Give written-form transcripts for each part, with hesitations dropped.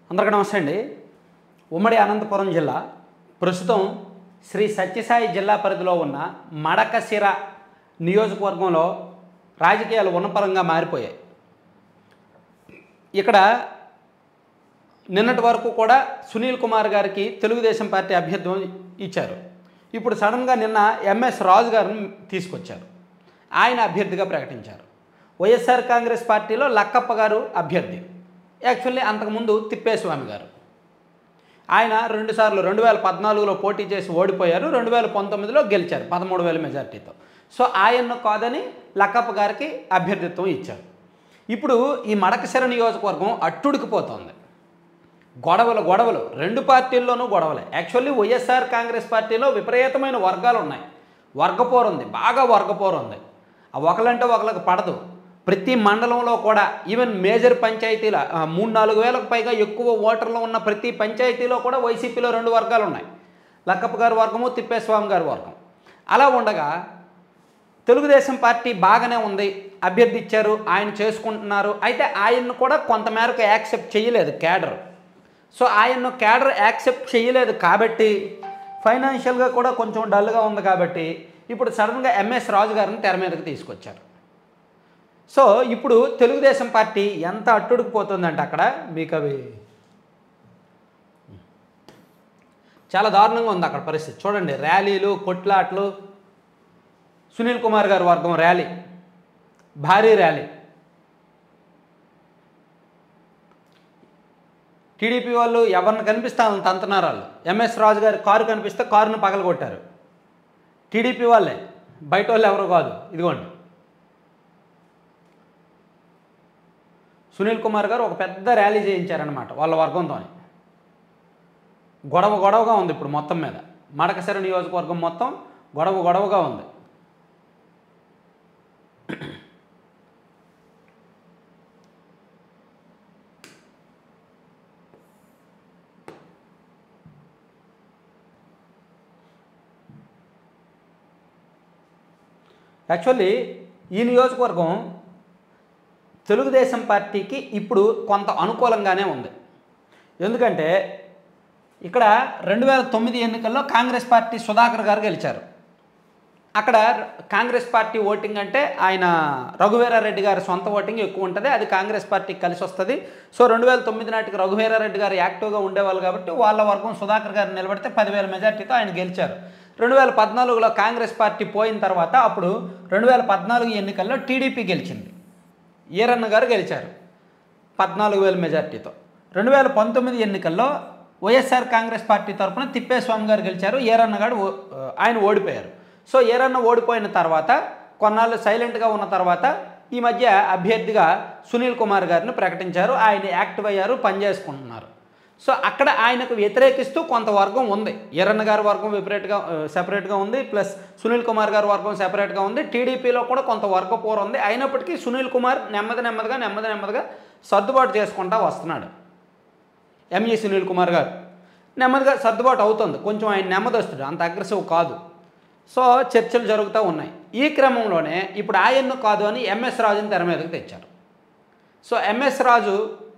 అందరికీ నమస్తే అండి. ఉమ్మడి అనంతపురం జిల్లా ప్రస్తుతం శ్రీ సత్యసాయి జిల్లా పరిధిలో ఉన్న మడకశిర నియోజకవర్గంలో రాజకీయాలు ఉన్నపరంగా మారిపోయాయి. ఇక్కడ నిన్నటి వరకు కూడా సునీల్ కుమార్ గారికి తెలుగుదేశం పార్టీ అభ్యర్థి ఇచ్చారు. ఇప్పుడు సడన్గా నిన్న ఎంఎస్ రాజు గారిని తీసుకొచ్చారు. ఆయన అభ్యర్థిగా ప్రకటించారు. వైఎస్ఆర్ కాంగ్రెస్ పార్టీలో లక్కప్ప గారు అభ్యర్థి. యాక్చువల్లీ అంతకుముందు తిప్పేస్వామి గారు ఆయన 2 సార్లు 2014లో పోటీ చేసి ఓడిపోయారు. 2019లో గెలిచారు 13,000 మెజార్టీతో. సో ఆయన్ను కాదని లక్కప్ప గారికి అభ్యర్థిత్వం ఇచ్చారు. ఇప్పుడు ఈ మడకశిర నియోజకవర్గం అట్టుడికిపోతోంది. గొడవలు రెండు పార్టీల్లోనూ గొడవలే. యాక్చువల్లీ వైఎస్ఆర్ కాంగ్రెస్ పార్టీలో విపరీతమైన వర్గాలు ఉన్నాయి. వర్గపోరు ఉంది, బాగా వర్గపోరు ఉంది. ఆ ఒకలంటే ఒకళ్ళకి పడదు. ప్రతి మండలంలో కూడా ఈవెన్ మేజర్ పంచాయతీల 3-4 వేలకు పైగా ఎక్కువ ఓటర్లు ఉన్న ప్రతి పంచాయతీలో కూడా వైసీపీలో 2 వర్గాలు ఉన్నాయి. లక్కప్ప గారి వర్గము, తిప్పేస్వామి గారి వర్గం. అలా ఉండగా తెలుగుదేశం పార్టీ బాగానే ఉంది, అభ్యర్థి ఇచ్చారు, ఆయన చేసుకుంటున్నారు. అయితే ఆయన్ను కూడా కొంతమేరకు యాక్సెప్ట్ చేయలేదు క్యాడర్. సో ఆయన్ను క్యాడర్ యాక్సెప్ట్ చేయలేదు కాబట్టి ఫైనాన్షియల్గా కూడా కొంచెం డల్గా ఉంది కాబట్టి ఇప్పుడు సడన్గా ఎంఎస్ రాజు గారిని తెర మీదకి తీసుకొచ్చారు. సో ఇప్పుడు తెలుగుదేశం పార్టీ ఎంత అట్టుడికిపోతుందంటే అక్కడ మీకు అవి చాలా దారుణంగా ఉంది అక్కడ పరిస్థితి. చూడండి, ర్యాలీలు, కొట్లాట్లు. సునీల్ కుమార్ గారి వర్గం ర్యాలీ, భారీ ర్యాలీ. టీడీపీ వాళ్ళు ఎవరిని కనిపిస్తే వాళ్ళని తంతున్నారు. వాళ్ళు ఎంఎస్ రాజు గారి కారు కనిపిస్తే కారును పగలగొట్టారు. టీడీపీ వాళ్ళే, బయట వాళ్ళు ఎవరు కాదు. ఇదిగోండి, సునీల్ కుమార్ గారు ఒక పెద్ద ర్యాలీ చేయించారనమాట వాళ్ళ వర్గంతో. గొడవగా ఉంది ఇప్పుడు మొత్తం మీద. మడకశిర నియోజకవర్గం మొత్తం గొడవగా ఉంది. యాక్చువల్లీ ఈ నియోజకవర్గం తెలుగుదేశం పార్టీకి ఇప్పుడు కొంత అనుకూలంగానే ఉంది. ఎందుకంటే ఇక్కడ 2009 ఎన్నికల్లో కాంగ్రెస్ పార్టీ సుధాకర్ గారు గెలిచారు. అక్కడ కాంగ్రెస్ పార్టీ ఓటింగ్ అంటే ఆయన రఘువీరారెడ్డి గారి సొంత ఓటింగ్ ఎక్కువ ఉంటుంది. అది కాంగ్రెస్ పార్టీకి కలిసి వస్తుంది. సో 2009 నాటికి రఘువీరారెడ్డి గారు యాక్టివ్గా ఉండేవాళ్ళు కాబట్టి వాళ్ళ వర్గం సుధాకర్ గారు నిలబడితే 10,000 మెజార్టీతో ఆయన గెలిచారు. 2014లో కాంగ్రెస్ పార్టీ పోయిన తర్వాత అప్పుడు 2014 ఎన్నికల్లో టీడీపీ గెలిచింది. ఈరన్న గారు గెలిచారు 14,000 మెజార్టీతో. 2019 ఎన్నికల్లో వైఎస్ఆర్ కాంగ్రెస్ పార్టీ తరఫున తిప్పేస్వామి గారు గెలిచారు. ఈరన్న గారు ఆయన ఓడిపోయారు. సో ఈరన్న ఓడిపోయిన తర్వాత కొన్నాళ్ళు సైలెంట్గా ఉన్న తర్వాత ఈ మధ్య అభ్యర్థిగా సునీల్ కుమార్ గారిని ప్రకటించారు. ఆయన యాక్టివ్ అయ్యారు, పనిచేసుకుంటున్నారు. సో అక్కడ ఆయనకు వ్యతిరేకిస్తూ కొంత వర్గం ఉంది. ఈరన్న గారి వర్గం సెపరేట్గా ఉంది, ప్లస్ సునీల్ కుమార్ గారి వర్గం సెపరేట్గా ఉంది. టీడీపీలో కూడా కొంత వర్గపోరు ఉంది. అయినప్పటికీ సునీల్ కుమార్ నెమ్మదిగా సర్దుబాటు చేసుకుంటూ వస్తున్నాడు. ఎంఈ సునీల్ కుమార్ గారు నెమ్మదిగా సర్దుబాటు అవుతుంది. కొంచెం ఆయన నెమ్మదస్తుడు, అంత అగ్రెసివ్ కాదు. సో చర్చలు జరుగుతూ ఉన్నాయి. ఈ క్రమంలోనే ఇప్పుడు ఆయన్ను కాదు అని ఎంఎస్ రాజుని తెర మీదకి తెచ్చారు. So MS Raju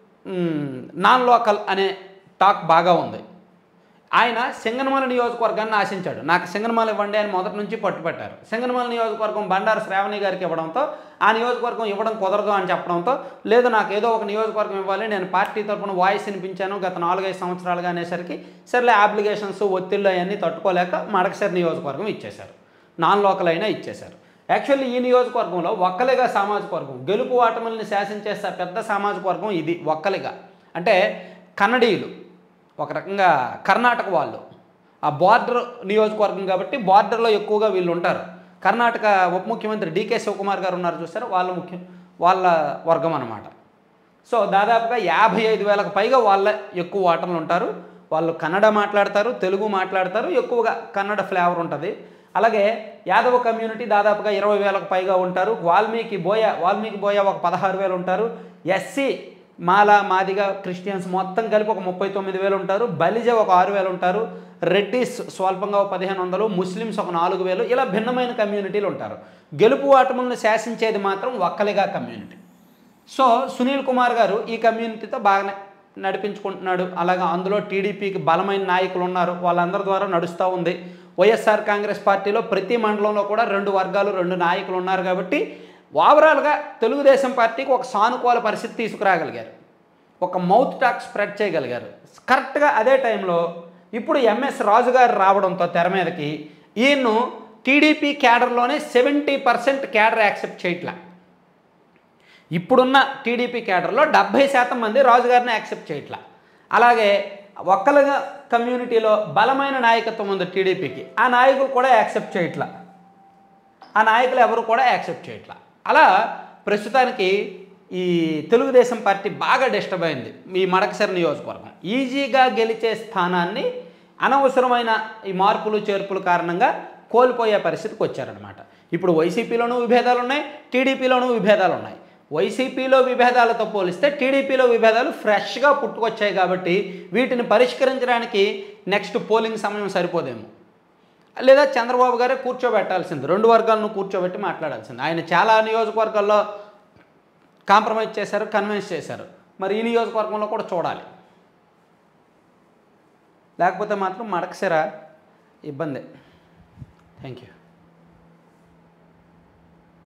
non local అనే టాక్ బాగా ఉంది. ఆయన సింగనమల నియోజకవర్గాన్ని ఆశించాడు. నాకు సింగనమల ఇవ్వండి అని మొదటి నుంచి పట్టుపెట్టారు. సింగనమల నియోజకవర్గం బండారు శ్రావణి గారికి ఇవ్వడంతో ఆ నియోజకవర్గం ఇవ్వడం కుదరదు అని చెప్పడంతో, లేదు నాకు ఏదో ఒక నియోజకవర్గం ఇవ్వాలి, నేను పార్టీ తరఫున వాయిస్ వినిపించాను గత 4-5 సంవత్సరాలుగా అనేసరికి సర్లే అప్లికేషన్స్ ఒత్తిళ్ళు అవన్నీ తట్టుకోలేక మడకశిర నియోజకవర్గం ఇచ్చేశారు. నాన్ లోకల్ అయినా ఇచ్చేశారు. యాక్చువల్లీ ఈ నియోజకవర్గంలో ఒక్కలిగా సామాజిక వర్గం, గెలుపు ఓటముల్ని శాసించే పెద్ద సామాజిక వర్గం ఇది. ఒక్కలిగా అంటే కన్నడీయులు, ఒక రకంగా కర్ణాటక వాళ్ళు. ఆ బార్డర్ నియోజకవర్గం కాబట్టి బార్డర్లో ఎక్కువగా వీళ్ళు ఉంటారు. కర్ణాటక ఉప ముఖ్యమంత్రి డీకే శివకుమార్ గారు ఉన్నారు చూస్తారు, వాళ్ళ వర్గం అన్నమాట. సో దాదాపుగా 55,000కు పైగా వాళ్ళ ఎక్కువ ఓటర్లు ఉంటారు. వాళ్ళు కన్నడ మాట్లాడతారు, తెలుగు మాట్లాడతారు, ఎక్కువగా కన్నడ ఫ్లేవర్ ఉంటుంది. అలాగే యాదవ కమ్యూనిటీ దాదాపుగా 20,000కు పైగా ఉంటారు. వాల్మీకి బోయ ఒక 16,000 ఉంటారు. ఎస్సీ మాదిగా క్రిస్టియన్స్ మొత్తం కలిపి ఒక 39,000 ఉంటారు. బలిజ ఒక 6,000 ఉంటారు. రెడ్డిస్ స్వల్పంగా ఒక 1,500, ముస్లిమ్స్ ఒక 4,000. ఇలా భిన్నమైన కమ్యూనిటీలు ఉంటారు. గెలుపు ఓటములను శాసించేది మాత్రం ఒక్కలిగా కమ్యూనిటీ. సో సునీల్ కుమార్ గారు ఈ కమ్యూనిటీతో బాగానే నడిపించుకుంటున్నాడు. అలాగే అందులో టీడీపీకి బలమైన నాయకులు ఉన్నారు, వాళ్ళందరి ద్వారా నడుస్తూ ఉంది. వైఎస్ఆర్ కాంగ్రెస్ పార్టీలో ప్రతి మండలంలో కూడా 2 వర్గాలు 2 నాయకులు ఉన్నారు కాబట్టి ఓవరాల్గా తెలుగుదేశం పార్టీకి ఒక సానుకూల పరిస్థితి తీసుకురాగలిగారు, ఒక మౌత్ టాక్ స్ప్రెడ్ చేయగలిగారు. కరెక్ట్గా అదే టైంలో ఇప్పుడు ఎంఎస్ రాజు గారు రావడంతో తెర మీదకి ఈయన్ను టీడీపీ క్యాడర్లోనే 70% క్యాడర్ యాక్సెప్ట్ చేయట్లా. ఇప్పుడున్న టీడీపీ క్యాడర్లో 70% మంది రాజుగారిని యాక్సెప్ట్ చేయట్లా. అలాగే ఒక్కలుగా కమ్యూనిటీలో బలమైన నాయకత్వం ఉంది టీడీపీకి, ఆ నాయకులు కూడా యాక్సెప్ట్ చేయట్లా, ఆ నాయకులు ఎవరు కూడా యాక్సెప్ట్ చేయట్లా. అలా ప్రస్తుతానికి ఈ తెలుగుదేశం పార్టీ బాగా డిస్టర్బ్ అయింది. ఈ మడకసిర నియోజకవర్గం ఈజీగా గెలిచే స్థానాన్ని అనవసరమైన ఈ మార్పులు చేర్పుల కారణంగా కోల్పోయే పరిస్థితికి వచ్చారనమాట. ఇప్పుడు వైసీపీలోనూ విభేదాలు ఉన్నాయి, టీడీపీలోనూ విభేదాలు ఉన్నాయి. వైసీపీలో విభేదాలతో పోలిస్తే టీడీపీలో విభేదాలు ఫ్రెష్గా పుట్టుకొచ్చాయి కాబట్టి వీటిని పరిష్కరించడానికి నెక్స్ట్ పోలింగ్ సమయం సరిపోదేమో, లేదా చంద్రబాబు గారే కూర్చోబెట్టాల్సింది, 2 వర్గాలను కూర్చోబెట్టి మాట్లాడాల్సింది. ఆయన చాలా నియోజకవర్గాల్లో కాంప్రమైజ్ చేశారు, కన్విన్స్ చేశారు. మరి ఈ నియోజకవర్గంలో కూడా చూడాలి, లేకపోతే మాత్రం మడకసిర ఇబ్బంది. Thank you.